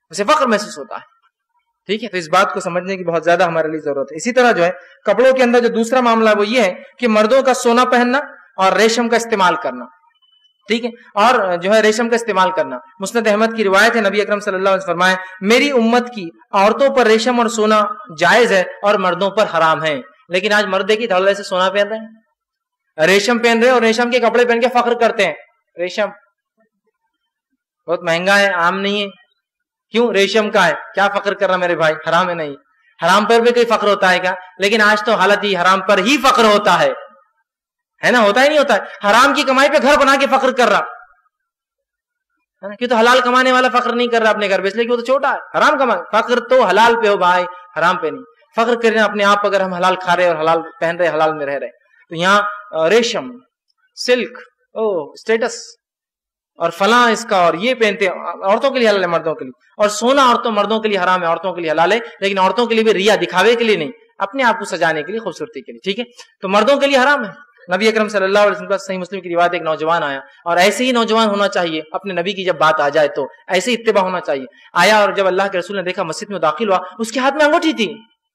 اسے فخر محسوس ہوتا ہے. ٹھیک ہے, تو اس بات کو سمجھنے کی بہت زیادہ ہمارے لیے ضرورت ہے. اسی طرح جو ہے کپڑوں کے اندر جو دوسرا معاملہ ہے وہ یہ ہے کہ مردوں کا سونا پہننا اور ریشم کا استعمال کرنا. ٹھیک ہے, اور جو ہے ریشم کا استعمال کرنا. مسند احمد کی روایت ہے, نبی اکرم صلی اللہ علیہ وسلم فرمائے میری امت کی عورتوں پر ریشم اور سونا جائز ہے اور مردوں پر حرام ہے. لیکن آج مرد کی دھڑلے سے سونا پہن رہے ہیں, ریشم پہن رہے ہیں اور ریشم کے کپڑے پہن کے فخر کرتے ہیں. ریشم بہت مہنگا ہے, عام نہیں ہے. کیوں؟ ریشم کا ہے. کیا فخر کر رہا میرے بھائی؟ حرام ہے نہیں. حرام پر بھی کوئی فخر ہوتا ہے کیا؟ لیکن آج تو حالت ہی حرام پر ہی فخر ہوتا ہے نا, ہوتا ہی نہیں ہوتا ہے. حرام کی کمائی پہ گھر بنا کے فخر کر رہا ہے نا, کیوں تو حلال کمانے والا فخر نہیں کر رہا اپنے گھر پہ, اس لیے کہ وہ تو چھوٹا ہے. حرام کمائے, فخر تو حلال پہ ہو بھائی, حرام پہ نہیں. فخر کرنا اپنے آپ اگر ہم حلال کھا رہے اور حلال پہن رہے, حلال میں رہ رہے. تو یہاں ریشم, سلک, اسٹیٹس اور فلاں اس کا, اور یہ پہنتے عورتوں کے لیے حلال ہے, مردوں کے لیے. اور سونا عورتوں مردوں کے لیے حرام ہے, عورتوں کے لیے حلال ہے, لیکن عورتوں کے لیے بھی ریا دکھاوے کے لیے نہیں, اپنے آپ کو سجانے کے لیے, خوبصورتی کے لیے. ٹھیک ہے, تو مردوں کے لیے حرام ہے. نبی اکرم صلی اللہ علیہ وسلم صحیح مسلم کی روایت, ایک نوجوان آیا, اور ایسے ہی نوجوان ہونا چاہیے. اپنے نبی کی جب بات آ جائے تو ایسے ہی اتباع ہونا چاہیے. آیا اور جب اللہ کے رسول نے دیکھا, مسجد میں داخل ہوا, اس کے ہاتھ میں انگوٹھی تھی.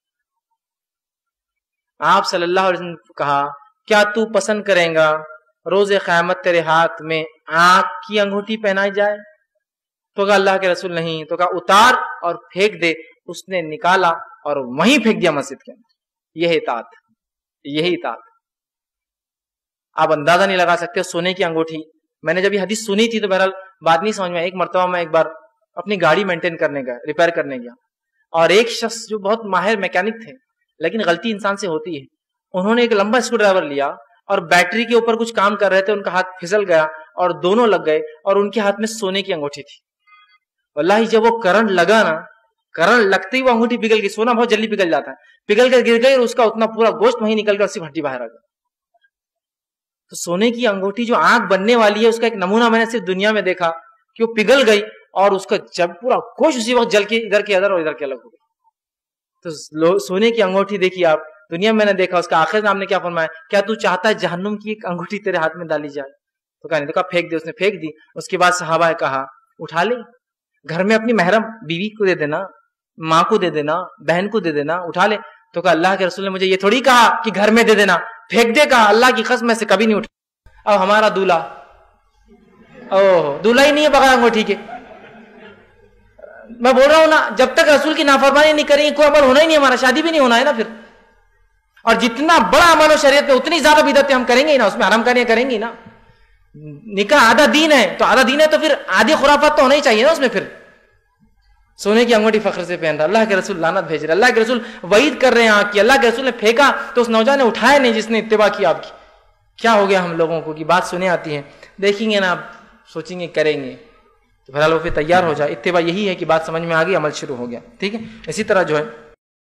آپ صلی اللہ علیہ وسلم نے کہا کیا تو پسند کریں گا روز قیامت تیرے ہاتھ میں آنکھ کی انگوٹھی پہنائی جائے؟ تو کہا اللہ کے رسول نہیں. تو کہا اتار اور پھینک دے. اس نے نکالا اور وہیں پھینک دیا مسجد کے اندر. یہی اطاعت, یہی اطاعت. آپ اندازہ نہیں لگا سکتے سونے کی انگوٹھی. میں نے جب یہ حدیث سنی تھی تو بہرحال بات نہیں سمجھ میں. ایک مرتبہ میں ایک بار اپنی گاڑی مینٹین کرنے گیا, ریپیئر کرنے گیا, اور ایک شخص جو بہت ماہر میکینک تھے, لیکن غلطی انسان سے ہوتی ہے, انہوں نے ایک لمبا اسکرو ڈرائیور لیا اور بیٹری کے اوپر کچھ کام کر رہے تھے, ان کا ہاتھ پھسل گیا اور دونوں لگ گئے, اور ان کے ہاتھ میں سونے کی انگوٹھی تھی. واللہ جب وہ کرنٹ لگا نا, کرنٹ لگتے ہی وہ انگوٹھی پگھل گئی. سونا بہت جلدی پگھل جاتا ہے, پگھل کر گر گئی اور اس کا اتنا پورا گوشت وہیں نکل کر صرف ہڈی باہر آ گئی. تو سونے کی انگوٹھی جو آنکھ بننے والی ہے, اس کا ایک نمونہ میں نے صرف دنیا میں دیکھا کہ وہ پگھل گئی اور اس کا جب پورا گوشت اسی وقت جل کے ادھر کے ادھر اور ادھر کے الگ ہو گئی. تو سونے کی انگوٹھی دیکھیے آپ, دنیا میں نے دیکھا. اس کا آخر میں آپ نے کیا فرمایا, کیا تو چاہتا ہے جہنم کی ایک انگوٹھی تیرے ہاتھ میں ڈالی جائے؟ تو کہا نہیں. تو کہا پھینک دے. اس نے پھینک دی. اس کے بعد صحابہ کہا اٹھا لے, گھر میں اپنی محرم بیوی کو دے دینا, ماں کو دے دینا, بہن کو دے دینا, اٹھا لے. تو کہا اللہ کے رسول نے مجھے یہ تھوڑی کہا کہ گھر میں دے دینا, پھینک دے. کہا اللہ کی قسم میں سے کبھی نہیں اٹھا. اب ہمارا دولہا, دولہا ہی نہیں ہے بغیر انگوٹھی کے. میں بول رہا ہوں نا, جب تک رسول کی نافرمانی نہیں کریں گے کوئی عمل ہونا ہی نہیں ہمارا, شادی بھی نہیں ہونا ہے نا پھر. اور جتنا بڑا عمل ہو شریعت میں اتنی زیادہ بدعتیں ہم کریں گے ہی نا, اس میں حرام کریں کریں گی نا. نکاح آدھا دین ہے, تو آدھا دین ہے تو پھر آدھی خرافات تو ہونا ہی چاہیے نا اس میں. پھر سونے کی انگوٹھی فخر سے پہن رہا, اللہ کے رسول لعنت بھیج رہے, اللہ کے رسول وعید کر رہے ہیں آنکھ کی. اللہ کے رسول نے پھینکا تو اس نوجوان نے اٹھایا نہیں جس نے اتباع کی آپ کی. کیا ہو گیا ہم لوگوں کو کہ بات سنے آتی ہے, دیکھیں گے نا, آپ سوچیں گے کریں گے, تو بہرحال وہ پھر تیار ہو جائے. اتباع یہی ہے کہ بات سمجھ میں آ گئی, عمل شروع ہو گیا. ٹھیک ہے, اسی طرح جو ہے